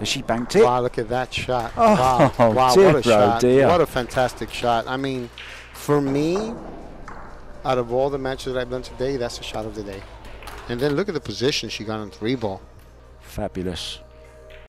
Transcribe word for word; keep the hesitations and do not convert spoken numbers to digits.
But she banked it. Wow, look at that shot. Oh, wow, wow dear, what a shot. dear. What a fantastic shot. I mean, for me, out of all the matches that I've done today, that's the shot of the day. And then look at the position she got on three ball. Fabulous.